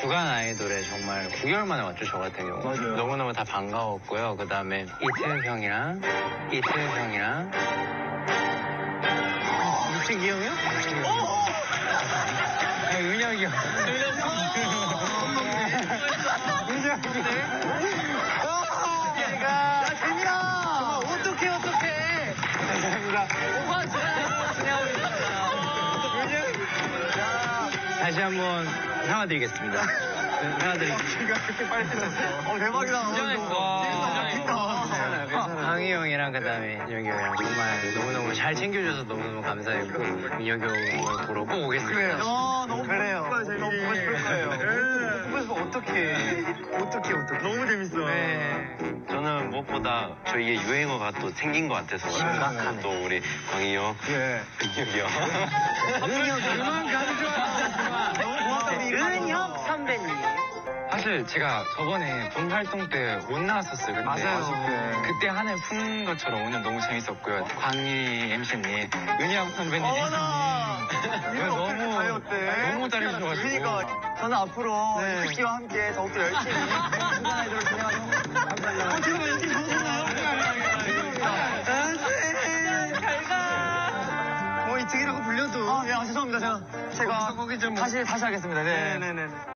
주간 아이돌에 정말 9개월 만에 왔죠, 저 같은 경우. 맞아요. 너무너무 다 반가웠고요. 그 다음에 이태현 형이랑 이태기 형이요? 은혁이 형. 야, 재민아! 어떡해. 감사합니다. 오빠 지나고 있었잖아. 다시 한번 사과드리겠습니다. 사과드리겠습니다. 그렇게 빨리 했었어. 대박이다. 긴장했어. 강희 형이랑 그다음에 민혁이 형이랑 정말 너무너무 잘 챙겨줘서 너무너무 감사했고 민혁이 형을 보러 꼭 오겠습니다. 너무 그래요. 너무 보고 싶을 거예요. 보고 싶어. 어떡해. 너무 재밌어. 네. 저는 무엇보다 저희의 유행어가 또 생긴 것 같아서 심각하네. 또 우리 광희 형, 예. 민혁이 형. 그만 강조하지 은혁 선배님. 사실 제가 저번에 본 활동 때 못 나왔었어요. 근데 맞아요. 그때 한 해 푼 것처럼 오늘 너무 재밌었고요. 광희 MC님, 은혁 선배님. 너무 잘해주셔가지고. 그러니까 저는 앞으로 이 특기와 함께 더욱더 열심히 주간 아이돌을 진행하도록 감사합니다. 지금 열심히 보셨나요? 뭐 이특이라고 불려도. 아, 네, 죄송합니다. 제가 다시 하겠습니다. 네.